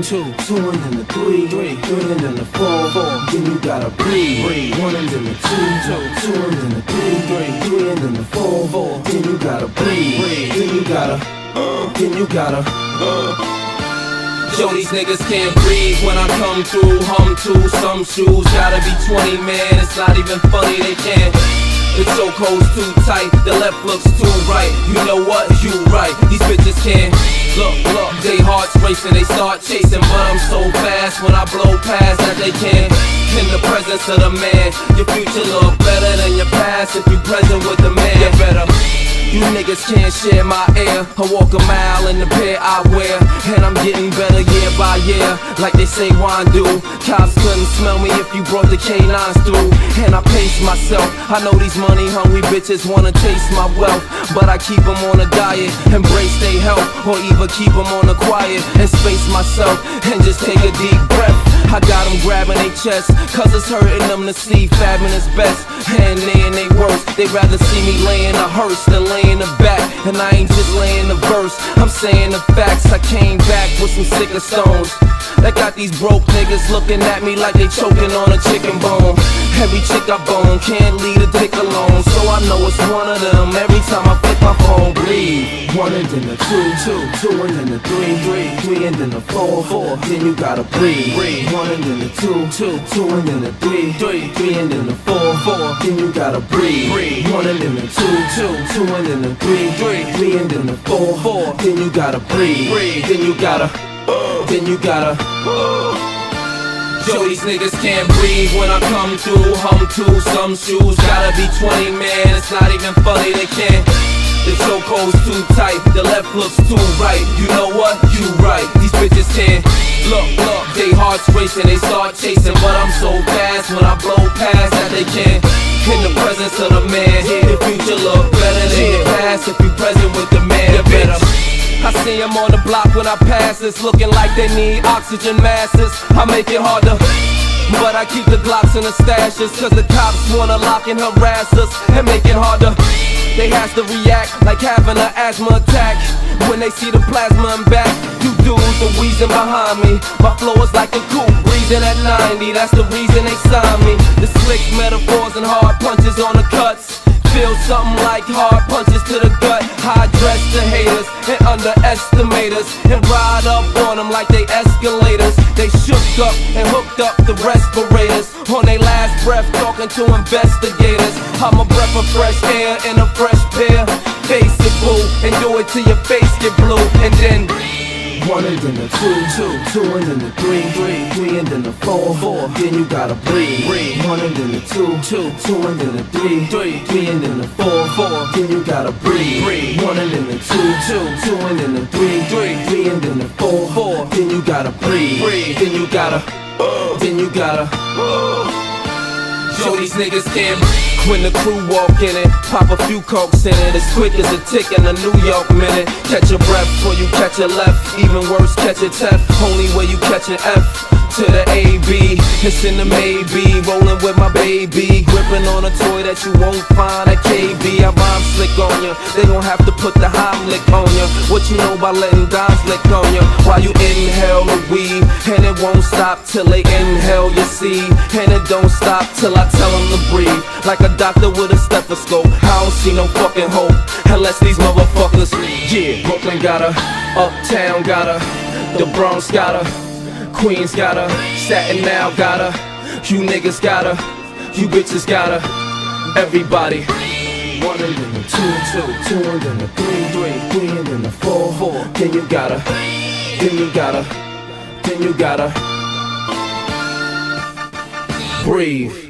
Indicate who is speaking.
Speaker 1: two and then the three, three and then the four, then you gotta breathe. One and then the two and then the three and then the four, then you gotta breathe. Then you gotta.
Speaker 2: Yo, these niggas can't breathe when I come through. Hum to some shoes, gotta be 20, man. It's not even funny, they can't. The chokehold's too tight, the left looks too right. You know what? You right. These bitches can't. Look, they hearts racing, they start chasing, but I'm so fast when I blow past that they can't. In the presence of the man, your future look better than your past if you present with the man. You better. You niggas can't share my air. I walk a mile in the pair I wear, and I'm getting better year by year, like they say wine do. Cops couldn't smell me if you brought the canines through. And I pace myself. I know these money hungry bitches wanna taste my wealth, but I keep them on a diet, embrace their health, or even keep them on the quiet and space myself and just take a deep breath. I got them grabbing their chest, cause it's hurting them to see fabbing is best. And they in they worst, they rather see me laying a hearse than laying a back. And I ain't just laying a verse, I'm saying the facts. I came back with some sicker stones that got these broke niggas looking at me like they choking on a chicken bone. Every chick I bone can't leave a dick alone, so I know it's one of them every time I flip my phone. Breathe.
Speaker 1: One and then the two and then the three and then the four, then you gotta breathe. One and then the two and then the three and then the four, then you gotta breathe. One and then the two and then the three and then the four, then you gotta breathe. Then you gotta.
Speaker 2: Yo, these niggas can't breathe when I come through. Hum to some shoes, gotta be 20, man. It's not even funny, they can't. The chokehold's too tight, the left looks too right. You know what? You right. These bitches can't. Look, they hearts racing, they start chasing, but I'm so fast when I blow past that they can't. In the presence of the man, the future look better than your past if you present with the man. You better. I see them on the block when I pass this, looking like they need oxygen masks. I make it harder, but I keep the Glocks in the stashes, cause the cops wanna lock and harass us and make it harder. They has to react like having an asthma attack when they see the plasma in back. You dudes are wheezing behind me, my flow is like a coupe breezing at 90. That's the reason they signed me. The slick metaphors and hard punches on the cuts feel something like hard punches to the gut. I address the haters and underestimate us and ride up on them like they escalators. They shook up and hooked up the respirators on their last breath, talking to investigators. I'm a breath of fresh air in a fresh pair. Face it, boo, and do it till your face get blue. And then
Speaker 1: one and then the two and then the three and then the four, then you gotta breathe. One and then the two and then the three and then the four, then you gotta breathe. One and then the two and then the three and then the four, then you gotta breathe. Then you gotta.
Speaker 2: Yo, these niggas can't. When the crew walk in it, pop a few cokes in it, as quick as a tick in a New York minute. Catch your breath before you catch a left, even worse, catch a F. Only way you catch an F to the AB, it's in the maybe. Rolling with my baby, gripping on a toy that you won't find at KB. I rhyme slick on ya, they gon' have to put the Heimlich on ya. What you know about letting dimes lick on ya while you inhale the weed, and it won't stop till they inhale your seed, and it don't stop till I tell them to breathe. Like a doctor with a stethoscope, I don't see no fucking hope unless these motherfuckers. Yeah, Brooklyn got her, Uptown got her, the Bronx got her, Queens got her, Staten now got her, you niggas got her, you bitches got her, everybody.
Speaker 1: One and then the two and then the three and then the four, then you gotta, then you gotta breathe.